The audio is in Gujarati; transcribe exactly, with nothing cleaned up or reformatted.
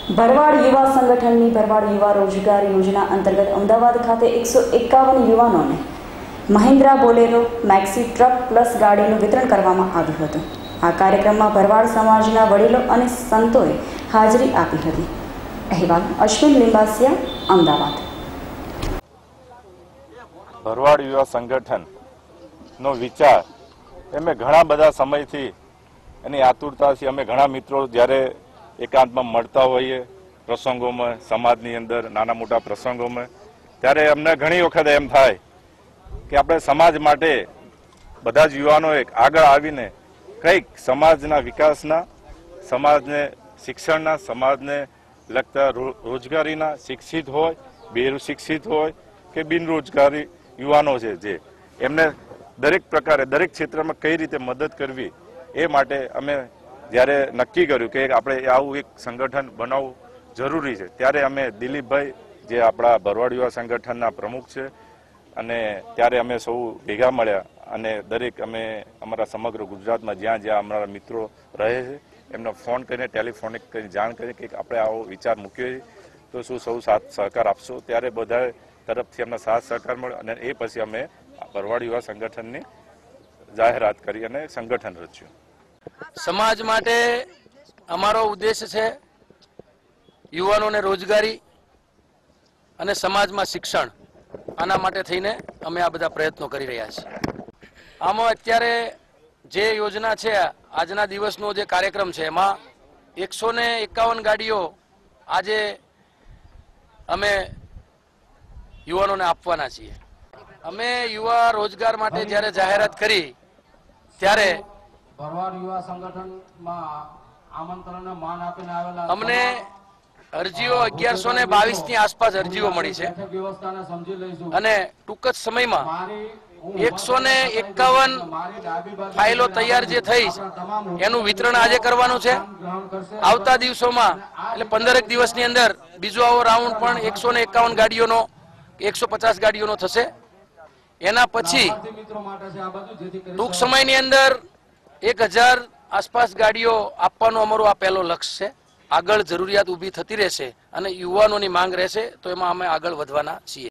ભરવાડ યુવા સંગઠનની ભરવાડ યુવા રોજગાર યોજના અંતર્ગત અમદાવાદ ખાતે એકસો એકાવન યુવાનોને Mahindra Bolero maxi truck plus ગાડીનું વિતરણ કરવામાં આવ્યું હતું। આ કાર્યક્રમમાં ભરવાડ સમાજના વડીલો અને સંતોએ હાજરી આપી હતી। અહેવાલ અશ્વિન લિંબાસિયા, અમદાવાદ। ભરવાડ યુવા સંગઠનનો વિચાર અમે ઘણા બધા સમયથી એની આતુરતાથી અમે ઘણા મિત્રો જ્યારે એકાંતમાં મળતા હોઈએ પ્રસંગોમાં, સમાજની અંદર નાના મોટા પ્રસંગોમાં, ત્યારે અમને ઘણી વખત એમ થાય કે આપણે સમાજ માટે બધા જ યુવાનોએ આગળ આવીને કંઈક સમાજના વિકાસના, સમાજને શિક્ષણના, સમાજને લગતા રોજગારીના, શિક્ષિત હોય, બેશિક્ષિત હોય કે બિનરોજગારી યુવાનો છે જે એમને દરેક પ્રકારે દરેક ક્ષેત્રમાં કઈ રીતે મદદ કરવી એ માટે અમે જ્યારે નક્કી કર્યું કે આપણે આવું એક સંગઠન બનાવવું જરૂરી છે, ત્યારે અમે દિલીપભાઈ જે આપણા ભરવાડ યુવા સંગઠનના પ્રમુખ છે અને ત્યારે અમે સૌ ભેગા મળ્યા અને દરેક અમે અમારા સમગ્ર ગુજરાતમાં જ્યાં જ્યાં અમારા મિત્રો રહે છે એમને ફોન કરીને ટેલિફોનિક કરીને જાણ કરી કે આપણે આવો વિચાર મૂક્યો છે તો શું સૌ સાથ સહકાર આપશો? ત્યારે બધા તરફથી અમને સાથ સહકાર મળ્યો અને એ પછી અમે ભરવાડ યુવા સંગઠનની જાહેરાત કરી અને સંગઠન રચ્યું। સમાજ માટે અમારો ઉદ્દેશ છે યુવાનોને રોજગારી અને સમાજમાં શિક્ષણ, આના માટે થઈને અમે આ બધા પ્રયત્નો કરી રહ્યા છીએ। આમાં અત્યારે જે યોજના છે, આજના દિવસનો જે કાર્યક્રમ છે, એમાં એકસો ને એકાવન ગાડીઓ આજે અમે યુવાનોને આપવાના છીએ। અમે યુવા રોજગાર માટે જ્યારે જાહેરાત કરી ત્યારે ભરવાડ યુવા સંગઠનમાં આમંત્રણને માન આપીને આવેલા અમને અરજીઓ અગિયારસો ને બાવીસ ની આસપાસ અરજીઓ મળી છે અને ટૂંક જ સમયમાં એકસો ને એકાવન ફાઇલો તૈયાર જે થઈ છે એનું વિતરણ આજે કરવાનું છે। આવતા દિવસોમાં એટલે પંદરેક દિવસની અંદર બીજો આવો રાઉન્ડ પણ એકસો ને એકાવન ગાડીઓનો એકસો પચાસ ગાડીઓનો થશે। એના પછી ટૂંક સમયની અંદર એક હજાર આસપાસ ગાડીઓ આપવાનો અમારો આ પહેલો લક્ષ્ય છે। આગળ જરૂરિયાત ઊભી થતી રહેશે અને યુવાનોની માંગ રહેશે તો એમાં અમે આગળ વધવાના છીએ।